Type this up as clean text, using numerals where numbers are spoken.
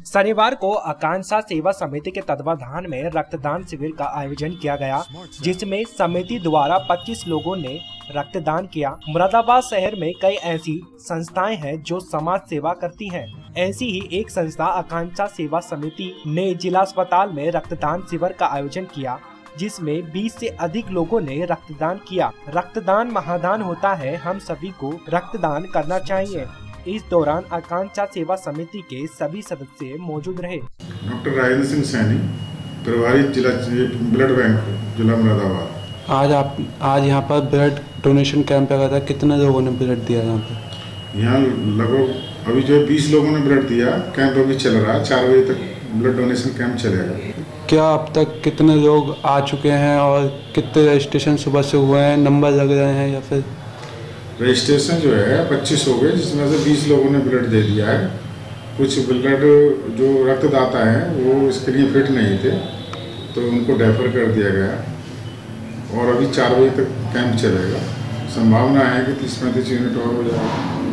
शनिवार को आकांक्षा सेवा समिति के तत्वाधान में रक्तदान शिविर का आयोजन किया गया, जिसमें समिति द्वारा 25 लोगों ने रक्तदान किया। मुरादाबाद शहर में कई ऐसी संस्थाएं हैं जो समाज सेवा करती हैं। ऐसी ही एक संस्था आकांक्षा सेवा समिति ने जिला अस्पताल में रक्तदान शिविर का आयोजन किया, जिसमें 20 से अधिक लोगों ने रक्तदान किया। रक्तदान महादान होता है, हम सभी को रक्तदान करना चाहिए। इस दौरान आकांक्षा सेवा समिति के सभी सदस्य मौजूद रहे। डॉक्टर राजेंद्र सिंह सैनी, प्रभारी जिला ब्लड बैंक जिला मुरादाबाद। आज यहाँ पर ब्लड डोनेशन कैंप लगा था, कितने लोगों ने ब्लड दिया यहाँ पर? यहाँ लगभग अभी जो 20 लोगों ने ब्लड दिया। कैंप अभी चल रहा है, 4 बजे तक ब्लड डोनेशन कैंप चलेगा। क्या अब तक कितने लोग आ चुके हैं और कितने रजिस्ट्रेशन सुबह से हुए हैं, नंबर लग रहे हैं या फिर? रजिस्ट्रेशन जो है 25 हो गए, जिसमें से 20 लोगों ने ब्लड दे दिया है। कुछ ब्लड जो रक्तदाता हैं वो इसके लिए फिट नहीं थे, तो उनको रेफर कर दिया गया और अभी 4 बजे तक कैंप चलेगा। संभावना है कि 30-35 यूनिट और हो जाएगा।